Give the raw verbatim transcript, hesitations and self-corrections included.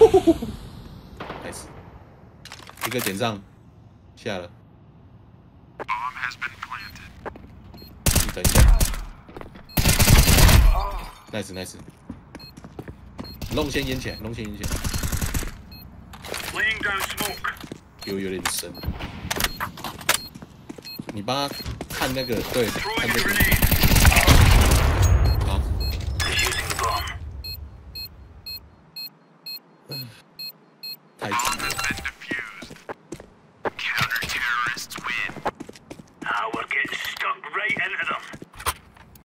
开始，一个点上，下了。你等一下 ，nice nice， 龙先淹起来，龙先淹起来。有有点深，你帮他看那个，对，看这个。好。太急了。